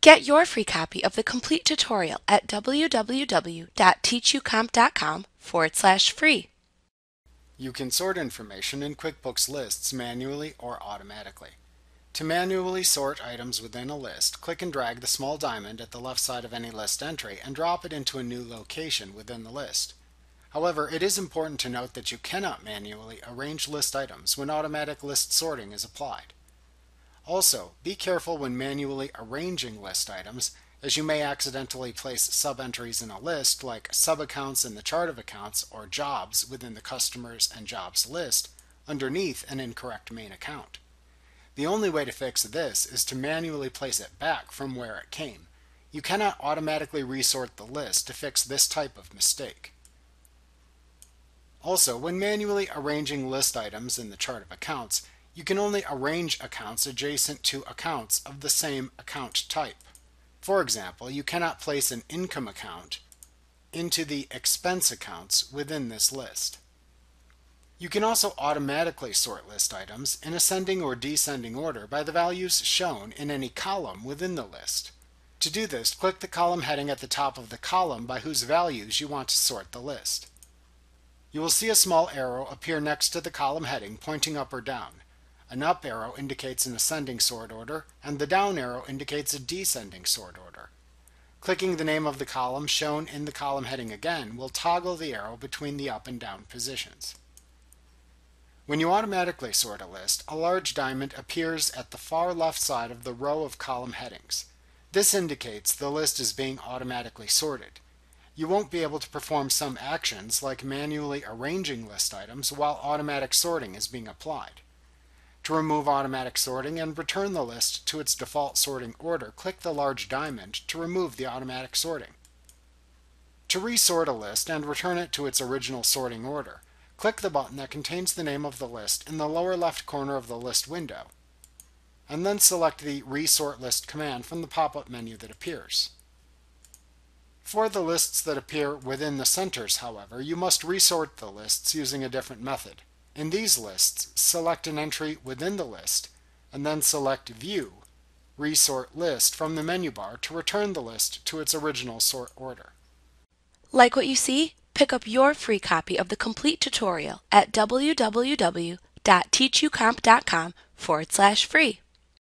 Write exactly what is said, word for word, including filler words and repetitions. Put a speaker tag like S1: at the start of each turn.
S1: Get your free copy of the complete tutorial at www.teachucomp.com forward slash free.
S2: You can sort information in QuickBooks lists manually or automatically. To manually sort items within a list, click and drag the small diamond at the left side of any list entry and drop it into a new location within the list. However, it is important to note that you cannot manually arrange list items when automatic list sorting is applied. Also, be careful when manually arranging list items, as you may accidentally place sub-entries in a list like sub-accounts in the chart of accounts or jobs within the customers and jobs list underneath an incorrect main account. The only way to fix this is to manually place it back from where it came. You cannot automatically resort the list to fix this type of mistake. Also, when manually arranging list items in the chart of accounts, you can only arrange accounts adjacent to accounts of the same account type. For example, you cannot place an income account into the expense accounts within this list. You can also automatically sort list items in ascending or descending order by the values shown in any column within the list. To do this, click the column heading at the top of the column by whose values you want to sort the list. You will see a small arrow appear next to the column heading pointing up or down. An up arrow indicates an ascending sort order, and the down arrow indicates a descending sort order. Clicking the name of the column shown in the column heading again will toggle the arrow between the up and down positions. When you automatically sort a list, a large diamond appears at the far left side of the row of column headings. This indicates the list is being automatically sorted. You won't be able to perform some actions like manually arranging list items while automatic sorting is being applied. To remove automatic sorting and return the list to its default sorting order, click the large diamond to remove the automatic sorting. To resort a list and return it to its original sorting order, click the button that contains the name of the list in the lower left corner of the list window, and then select the Resort List command from the pop-up menu that appears. For the lists that appear within the centers, however, you must resort the lists using a different method. In these lists, select an entry within the list, and then select View, Resort List from the menu bar to return the list to its original sort order.
S1: Like what you see? Pick up your free copy of the complete tutorial at www.teachucomp.com forward slash free.